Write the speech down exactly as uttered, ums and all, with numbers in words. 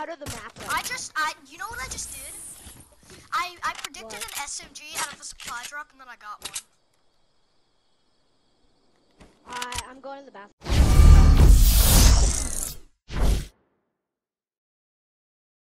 out of the map right I just, I, you know what I just did? I, I predicted What? an S M G out of a supply drop, and then I got one. now. I, I'm going to the bathroom.